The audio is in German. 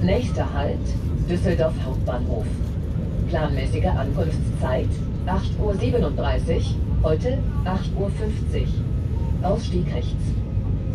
Nächster Halt, Düsseldorf Hauptbahnhof. Planmäßige Ankunftszeit 8:37 Uhr, heute 8:50 Uhr. Ausstieg rechts.